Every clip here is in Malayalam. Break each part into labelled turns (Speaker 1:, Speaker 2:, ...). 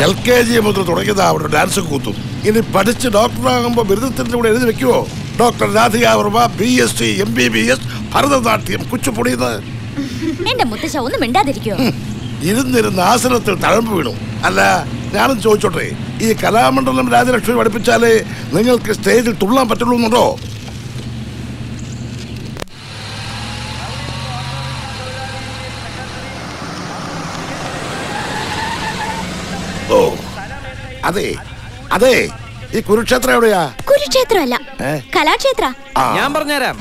Speaker 1: LKG മുതൽ തുടങ്ങിയതാ അവിടെ ഡാൻസ് കൂത്തും. ഇനി പഠിച്ച് ഡോക്ടറാകുമ്പോ ബിരുദത്തിന്റെ കൂടെ എഴുതി വെക്കുവോ? Doctor Radhika Varma, BSc, MBBS, Bharatanatyam, Kuchipudi.
Speaker 2: എന്റെ മുത്തശ്ശ ഒന്നും മിണ്ടാതിരിക്കോ?
Speaker 1: ഇരുന്നിരുന്ന് ആസനത്തിൽ തഴമ്പ് വീണു. അല്ല, ഞാനും ചോദിച്ചോട്ടെ, ഈ കലാമണ്ഡലം രാജലക്ഷ്മി പഠിപ്പിച്ചാലേ നിങ്ങൾക്ക് സ്റ്റേജിൽ തുള്ളാൻ പറ്റുള്ളൂ എന്നുണ്ടോ? ഓ അതെ അതെ, ഈ കുരുക്ഷേത്രം എവിടെയാ?
Speaker 2: കുരുക്ഷേത്രമല്ല, കലാക്ഷേത്ര.
Speaker 3: ഞാൻ പറഞ്ഞുതരാം.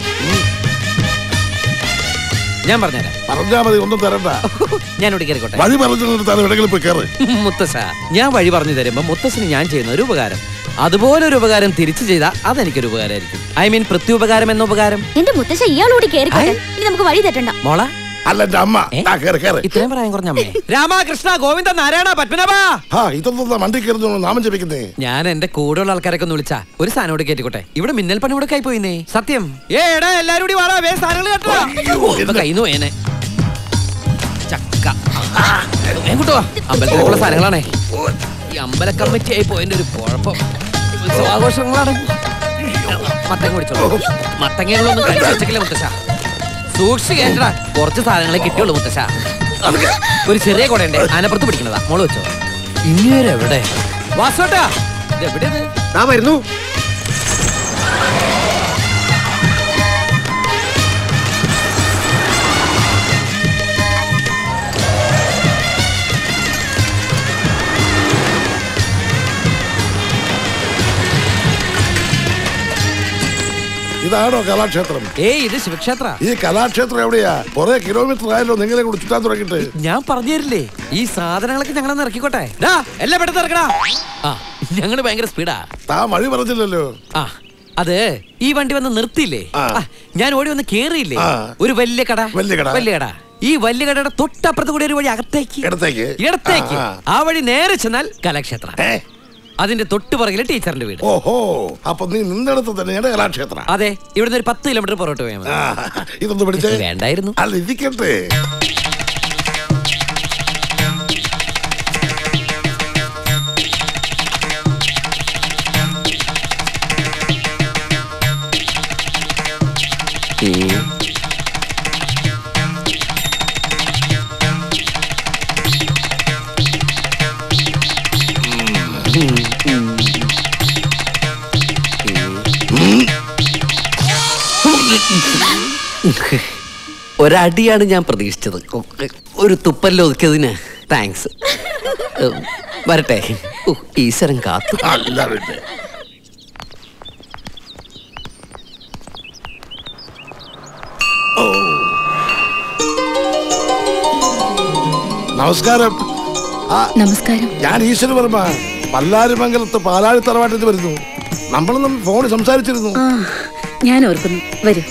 Speaker 1: പറഞ്ഞാ മതി, ഒന്നും തരണ്ട.
Speaker 3: ഞാനിവിടെ കയറിക്കോട്ടെ.
Speaker 1: വഴി പറഞ്ഞു പോയി കയറ്.
Speaker 3: മുത്തശ്ശ, ഞാൻ വഴി പറഞ്ഞു തരുമ്പോ മുത്തശ്ശന് ഞാൻ ചെയ്യുന്ന ഒരു ഉപകാരം, അതുപോലെ ഒരു ഉപകാരം തിരിച്ചു ചെയ്താൽ അതെനിക്കൊരു ഉപകാരമായിരിക്കും. ഐ മീൻ പ്രത്യുപകാരം എന്ന ഉപകാരം.
Speaker 2: എന്റെ മുത്തശ്ശ ഇയാളോട് കയറിക്കോട്ടെ, ഇനി നമുക്ക് വഴി തെറ്റണ്ട.
Speaker 3: മോള
Speaker 1: അല്ല, എന്റെ അമ്മ.
Speaker 3: ഇത്രയും പറയാൻ കുറഞ്ഞ അമ്മേ. രാമകൃഷ്ണ ഗോവിന്ദ നാരായണ പത്മനാഭ.
Speaker 1: ഇതൊന്നും വണ്ടി കയറുന്നു നാമം ജപിക്കുന്നേ.
Speaker 3: ഞാൻ എന്റെ കൂടെയുള്ള ആൾക്കാരൊക്കെ ഒന്ന് വിളിച്ചാ ഒരു സാധനം കയറ്റിക്കോട്ടെ. ഇവിടെ മിന്നൽ പണി കൂടെ ആയി പോയിന്നേ. സത്യം. ഏടാ എല്ലാരും കൂടി വാടാ, വേ സാധനങ്ങൾ കേട്ടോ. കൈന്നു പോയേനെ. ചക്ക എങ്ങോട്ടോ? അമ്പലത്തിലുള്ള സാധനങ്ങളാണേ. ഈ അമ്പല കമ്മിറ്റി ആയി പോയതിന്റെ ഒരു കുഴപ്പം. ഉത്സവാഘോഷങ്ങളാണ്. മത്തങ്ങ പിടിച്ചോളൂ. മത്തങ്ങകളൊന്നും കഴിച്ചില്ല മുത്തശ്ശ. സൂക്ഷിച്ച് കേട്ടടാ, കുറച്ച് സാധനങ്ങളെ കിട്ടിയുള്ളൂ മുത്തശ്ശ. ഒരു ചെറിയ കുടയുണ്ട്, ആനപ്പുറത്ത് പിടിക്കുന്നതാ. മോള് വെച്ചോ. ഇങ്ങേരെവിടെ? വാസോട്ടാ, എവിടെയത്?
Speaker 4: ഞാൻ വരുന്നു.
Speaker 1: ഇതാണോ കലാക്ഷേത്രം?
Speaker 3: ഇത് ശിവക്ഷേത്ര.
Speaker 1: ഈ കലാക്ഷേത്രം എവിടെയാ? കുറെ കിലോമീറ്റർ ആയല്ലോ നിങ്ങളെ കൂടെ ചുറ്റാൻ തുടങ്ങിട്ട്.
Speaker 3: ഞാൻ പറഞ്ഞു തരില്ലേ, ഈ സാധനങ്ങളൊക്കെ ഞങ്ങളൊന്ന് ഇറക്കിക്കോട്ടെ. എല്ലാം പെട്ടെന്ന് ഇറക്കടാ. ഞങ്ങള് ഭയങ്കര സ്പീഡാ.
Speaker 1: താ വഴി പറഞ്ഞില്ലല്ലോ.
Speaker 3: അത് ഈ വണ്ടി വന്ന് നിർത്തിയില്ലേ, ഞാൻ ഓടി വന്ന് കേറിയില്ലേ ഒരു വലിയ കട. വലിയ കട. ഈ വലിയ കടയുടെ തൊട്ടപ്പുറത്ത് കൂടി ഒരു വഴി അകത്തേക്ക്, ഇടത്തേക്ക്. ആ വഴി നേരെ ചെന്നാൽ കലാക്ഷേത്രം. അതിന്റെ തൊട്ട് പുറകിലെ ടീച്ചറിന്റെ വീട്.
Speaker 1: ഓഹോ, അപ്പൊ നീ നിന്നിടത്ത് തന്നെയാണ് കലാക്ഷേത്രം?
Speaker 3: അതെ, ഇവിടുന്ന് ഒരു 10 കിലോമീറ്റർ പുറത്തോട്ട് പോയാൽ മതി.
Speaker 1: ഇതൊന്നും പഠിച്ചേ
Speaker 3: വേണ്ടായിരുന്നു.
Speaker 1: അല്ല, ഇരിക്കട്ടെ.
Speaker 5: ഒരടിയാണ് ഞാൻ പ്രതീക്ഷിച്ചത്. ഒരു തുപ്പല്ലോ ഒതുക്കിയതിന് താങ്ക്സ്. വരട്ടെ. ഈശ്വരൻ കാത്തു.
Speaker 1: നമസ്കാരം.
Speaker 2: നമസ്കാരം.
Speaker 1: ഞാൻ ഈശ്വര വർമ്മ, പല്ലാരിമംഗലത്ത് പാലാഴി തറവാട്ടിൽ വരുന്നു. നമ്മളൊന്നും ഫോണിൽ സംസാരിച്ചിരുന്നു.
Speaker 2: ഞാൻ ഓർക്കുന്നു. വരൂ.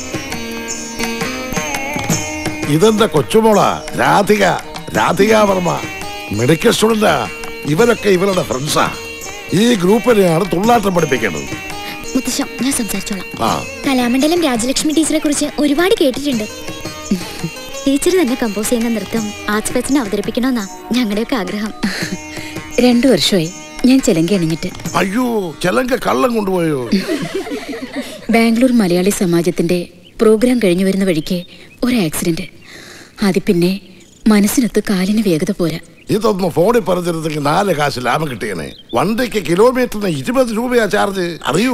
Speaker 1: ഇതെന്താ കൊച്ചുമോളാ? രാധിക വർമ്മ, മെഡിക്കൽ സ്റ്റുഡന്റാ. ഇവരൊക്കെ ഇവരുടെ ഫ്രണ്ട്സാ. ഈ ഗ്രൂപ്പിനെയാണ് തുള്ളാട്ടം പഠിപ്പിക്കേണ്ടത്.
Speaker 2: മുത്തശ്ശ, ഞാൻ സംസാരിച്ചോളാം. കലാമണ്ഡലം രാജലക്ഷ്മി ടീച്ചറെ കുറിച്ച് ഒരുപാട് കേട്ടിട്ടുണ്ട്. ടീച്ചർ തന്നെ കമ്പോസ് ചെയ്യുന്ന നൃത്തം ആർട്സ് ഫെസ്റ്റിന് അവതരിപ്പിക്കണമെന്നാ ഞങ്ങളുടെയൊക്കെ ആഗ്രഹം.
Speaker 6: 2 വർഷമായി ഞാൻ ചെലങ്ക അണിഞ്ഞിട്ട്.
Speaker 1: അയ്യോ, ചെലങ്ക കള്ളം കൊണ്ടുപോയോ?
Speaker 6: ബാംഗ്ലൂർ മലയാളി സമാജത്തിന്റെ പ്രോഗ്രാം കഴിഞ്ഞു വരുന്ന വഴിക്ക് ഒരു ആക്സിഡന്റ്. അത് പിന്നെ മനസ്സിനൊത്ത് കാലിന് വേഗത പോരാ.
Speaker 1: ഇതൊന്ന് ഫോണിൽ പറഞ്ഞിരുന്നെങ്കിൽ 4 കാശ് ലാഭം കിട്ടിയനെ. വണ്ടിക്ക് കിലോമീറ്ററിന് 20 രൂപയാ ചാർജ്, അറിയോ?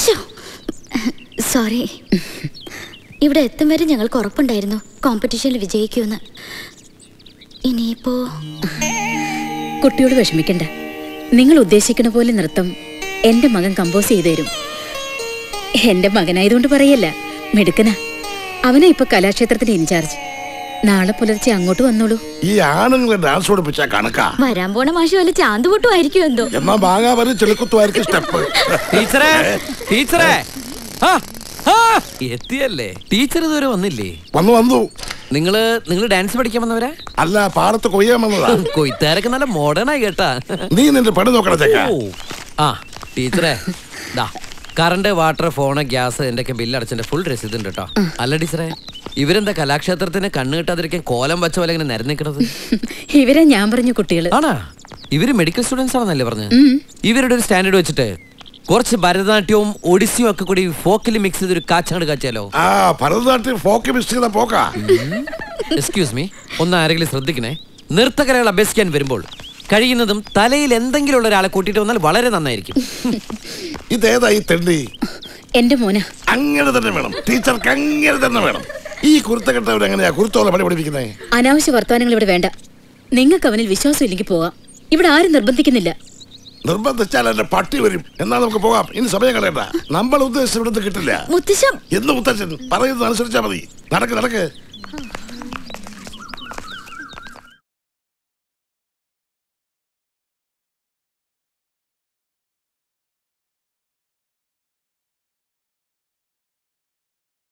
Speaker 2: സോറി. ഇവിടെ എത്തും വരെ ഞങ്ങൾക്ക് ഉറപ്പുണ്ടായിരുന്നു കോമ്പറ്റീഷനിൽ വിജയിക്കുമെന്ന്. ഇനിയിപ്പോ
Speaker 6: കുട്ടിയോട് വിഷമിക്കണ്ട. നിങ്ങൾ ഉദ്ദേശിക്കുന്ന പോലെ നൃത്തം എന്റെ മകൻ കമ്പോസ് ചെയ്തു തരും. എന്റെ മകനായതുകൊണ്ട് പറയല്ല, മിടുക്കനാ. അവനാ ഇപ്പൊ കലാക്ഷേത്രത്തിന്റെ ഇൻചാർജ്. നാളെ പുലർച്ചെ അങ്ങോട്ട് വന്നോളൂ.
Speaker 1: ഈ ആണുങ്ങളെ ഡാൻസ് പഠിപ്പിച്ചാ കണക്കാ.
Speaker 2: വരാൻ പോണ മാഷ് വല്ല ചാന്തുപൊട്ടുമായിരിക്കും എന്തോ.
Speaker 1: എന്നാ ഭാഗാവരും ചെലുക്കുത്തുമായിരിക്കും സ്റ്റെപ്പ്.
Speaker 3: ടീച്ചറേ എത്തിയല്ലേ? ടീച്ചർ ഇതുവരെ വന്നില്ലേ?
Speaker 1: വന്നു.
Speaker 3: നിങ്ങള് ഡാൻസ് പഠിക്കാൻ വന്നവരാ?
Speaker 1: അല്ല, പാടത്ത് കൊയ്യാൻ വന്നതാ.
Speaker 3: കൊയ്ത്താരൊക്കെ നല്ല മോഡേൺ ആയി കേട്ടാ.
Speaker 1: നീ നിന്റെ പണി നോക്കണം.
Speaker 3: ടീച്ചറെ, കറണ്ട്, വാട്ടർ, ഫോണ്, ഗ്യാസ് എന്റെയൊക്കെ ബില്ല് അടച്ചതിന്റെ ഫുൾ രസീത് ഉണ്ട് കേട്ടോ. അല്ല ടീച്ചറെ, ഇവരെന്താ കലാക്ഷേത്രത്തിന് കണ്ണ് കിട്ടാതിരിക്കാൻ കോലം വെച്ച പോലെ ഇങ്ങനെ നിരന്നിക്കണത്?
Speaker 6: ഇവരെ ഞാൻ പറഞ്ഞു കുട്ടികള്.
Speaker 3: ആണാ? ഇവര് മെഡിക്കൽ സ്റ്റുഡൻസ് ആണെന്നല്ലേ പറഞ്ഞത്? ഇവരുടെ ഒരു സ്റ്റാൻഡേർഡ് വെച്ചിട്ട് കുറച്ച് ഭരതനാട്യവും ഒഡിസിയും ഒക്കെ കൂടി ഫോക്കിൽ മിക്സ് ചെയ്തൊരു കാച്ചങ്ങട് കാച്ചാലോ?
Speaker 1: ഭരതനാട്യം ഫോക്ക് മിക്സ് ചെയ്ത പോക്കാ.
Speaker 3: എക്സ്ക്യൂസ് മീ, ഒന്ന് ആരെങ്കിലും ശ്രദ്ധിക്കണേ. നൃത്തകലകൾ അഭ്യസിക്കാൻ വരുമ്പോൾ കഴിയുന്നതും തലയിൽ എന്തെങ്കിലും ഉള്ള ഒരാളെ കൂട്ടിയിട്ട് വന്നാൽ വളരെ നന്നായിരിക്കും.
Speaker 1: ഇതേതായി തെണ്ടി?
Speaker 6: എന്റെ മോന.
Speaker 1: അങ്ങനെ തന്നെ വേണം ടീച്ചർക്ക്, അങ്ങനെ തന്നെ വേണം. ഈ കുരുത്തക്കെട്ടവരെങ്ങനെയാ കുരുത്തോളം പണി പഠിപ്പിക്കുന്നത്?
Speaker 6: അനാവശ്യ വർത്തമാനങ്ങൾ ഇവിടെ വേണ്ട. നിങ്ങൾക്ക് അവനിൽ വിശ്വാസം ഇല്ലെങ്കിൽ പോവാം. ഇവിടെ ആരും നിർബന്ധിക്കുന്നില്ല.
Speaker 1: നിർബന്ധിച്ചാൽ എന്റെ പട്ടി വരും. എന്നാൽ നമുക്ക് പോകാം. ഇനി സമയം കളയണ്ട. നമ്മൾ ഉദ്ദേശിച്ച ഇവിടുന്ന് കിട്ടില്ല.
Speaker 2: മുത്തശ്ശൻ
Speaker 1: എന്ന് മുത്തച്ഛൻ പറയുന്നത് അനുസരിച്ചാ മതി. നടക്ക് നടക്ക്.